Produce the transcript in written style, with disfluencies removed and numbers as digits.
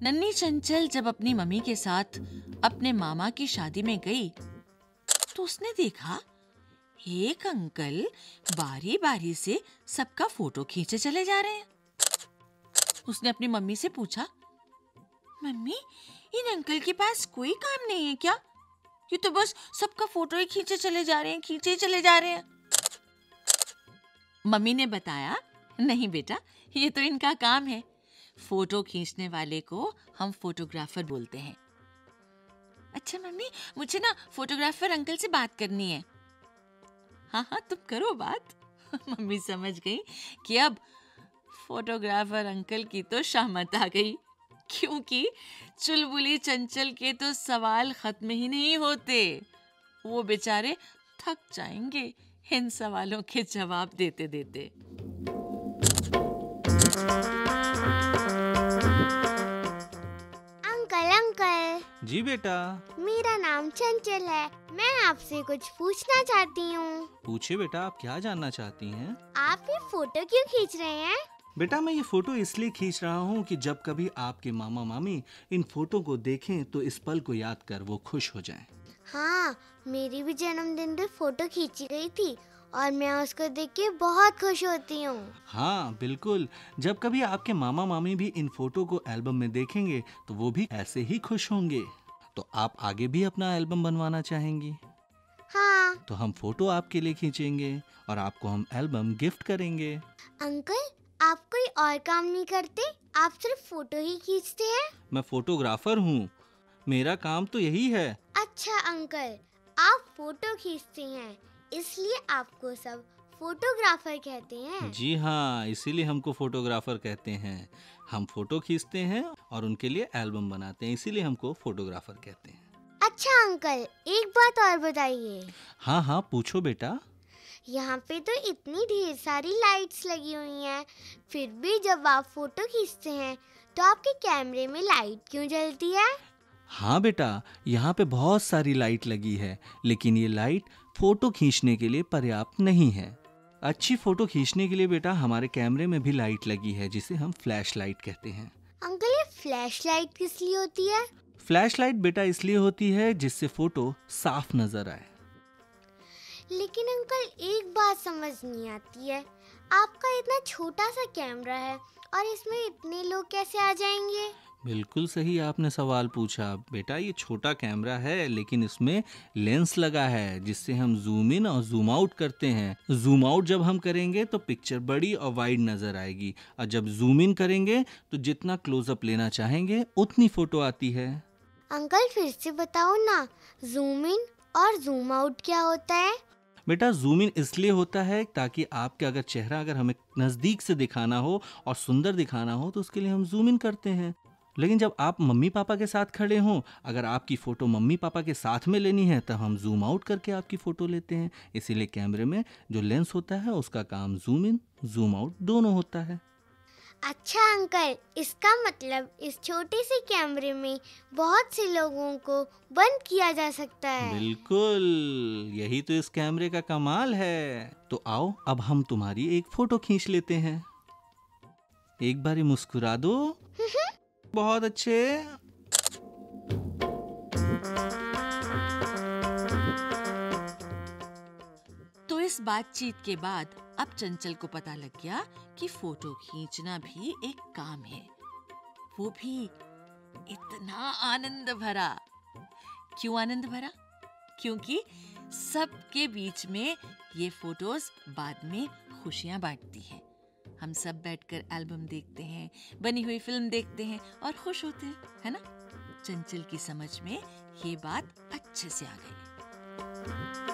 नन्ही चंचल जब अपनी मम्मी के साथ अपने मामा की शादी में गई तो उसने देखा एक अंकल बारी बारी से सबका फोटो खींचे चले जा रहे हैं। उसने अपनी मम्मी से पूछा, मम्मी इन अंकल के पास कोई काम नहीं है क्या? ये तो बस सबका फोटो ही खींचे चले जा रहे हैं, खींचे ही चले जा रहे हैं। मम्मी ने बताया, नहीं बेटा, ये तो इनका काम है। फोटो खींचने वाले को हम फोटोग्राफर बोलते हैं। अच्छा मम्मी, मुझे ना फोटोग्राफर अंकल से बात करनी है। हाँ हाँ तुम करो बात। मम्मी समझ गई कि अब फोटोग्राफर अंकल की तो शामत आ गई, क्योंकि चुलबुली चंचल के तो सवाल खत्म ही नहीं होते। वो बेचारे थक जाएंगे इन सवालों के जवाब देते देते। अंकल जी बेटा। मेरा नाम चंचल है। मैं आपसे कुछ पूछना चाहती हूँ। पूछिए बेटा, आप क्या जानना चाहती हैं? आप ये फोटो क्यों खींच रहे हैं? बेटा मैं ये फोटो इसलिए खींच रहा हूँ कि जब कभी आपके मामा मामी इन फोटो को देखें तो इस पल को याद कर वो खुश हो जाएं। हाँ, मेरी भी जन्मदिन पे फोटो खींची गई थी और मैं उसको देख के बहुत खुश होती हूँ। हाँ बिल्कुल, जब कभी आपके मामा मामी भी इन फोटो को एल्बम में देखेंगे तो वो भी ऐसे ही खुश होंगे। तो आप आगे भी अपना एल्बम बनवाना चाहेंगी? हाँ। तो हम फोटो आपके लिए खींचेंगे और आपको हम एल्बम गिफ्ट करेंगे। अंकल, आप कोई और काम नहीं करते? आप सिर्फ फोटो ही खींचते हैं? मैं फोटोग्राफर हूँ, मेरा काम तो यही है। अच्छा अंकल, आप फोटो खींचते हैं इसलिए आपको सब फोटोग्राफर कहते हैं। जी हाँ, इसीलिए हमको फोटोग्राफर कहते हैं। हम फोटो खींचते हैं और उनके लिए एल्बम बनाते हैं, इसीलिए हमको फोटोग्राफर कहते हैं। अच्छा अंकल, एक बात और बताइए। हाँ हाँ पूछो बेटा। यहाँ पे तो इतनी ढेर सारी लाइट्स लगी हुई हैं, फिर भी जब आप फोटो खींचते हैं तो आपके कैमरे में लाइट क्यों जलती है? हाँ बेटा, यहाँ पे बहुत सारी लाइट लगी है, लेकिन ये लाइट फोटो खींचने के लिए पर्याप्त नहीं है। अच्छी फोटो खींचने के लिए बेटा हमारे कैमरे में भी लाइट लगी है, जिसे हम फ्लैश लाइट कहते हैं। अंकल, ये फ्लैश लाइट किस लिए होती है? फ्लैश लाइट बेटा इसलिए होती है जिससे फोटो साफ नजर आए। लेकिन अंकल, एक बात समझ नहीं आती है, आपका इतना छोटा सा कैमरा है और इसमें इतने लोग कैसे आ जाएंगे? बिल्कुल सही आपने सवाल पूछा बेटा। ये छोटा कैमरा है लेकिन इसमें लेंस लगा है, जिससे हम जूम इन और जूम आउट करते हैं। जूम आउट जब हम करेंगे तो पिक्चर बड़ी और वाइड नजर आएगी, और जब जूम इन करेंगे तो जितना क्लोजअप लेना चाहेंगे उतनी फोटो आती है। अंकल फिर से बताओ ना, जूम इन और जूम आउट क्या होता है? बेटा जूम इन इसलिए होता है ताकि आपके अगर चेहरा अगर हमें नज़दीक से दिखाना हो और सुंदर दिखाना हो तो उसके लिए हम जूम इन करते हैं। लेकिन जब आप मम्मी पापा के साथ खड़े हों, अगर आपकी फ़ोटो मम्मी पापा के साथ में लेनी है तब हम जूम आउट करके आपकी फ़ोटो लेते हैं। इसीलिए कैमरे में जो लेंस होता है उसका काम जूम इन जूम आउट दोनों होता है। अच्छा अंकल, इसका मतलब इस छोटे से कैमरे में बहुत से लोगों को बंद किया जा सकता है। बिल्कुल, यही तो इस कैमरे का कमाल है। तो आओ अब हम तुम्हारी एक फ़ोटो खींच लेते हैं। एक बारी मुस्कुरा दो। बहुत अच्छे। तो इस बातचीत के बाद अब चंचल को पता लग गया कि फोटो खींचना भी एक काम है, वो भी इतना आनंद भरा। क्यों आनंद भरा? क्योंकि सबके बीच में ये फोटोज बाद में खुशियां बांटती हैं। हम सब बैठकर एल्बम देखते हैं, बनी हुई फिल्म देखते हैं और खुश होते हैं, है ना? चंचल की समझ में ये बात अच्छे से आ गई।